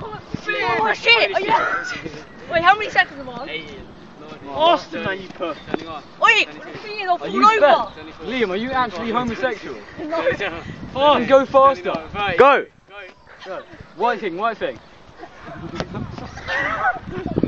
Oh shit! Wait, how many seconds am I on? 8. Austin, man, you puss. Wait, the thing is, I'll fall you over. Liam, are you actually homosexual? No. Oh, go faster. Go! Go. White thing, white thing.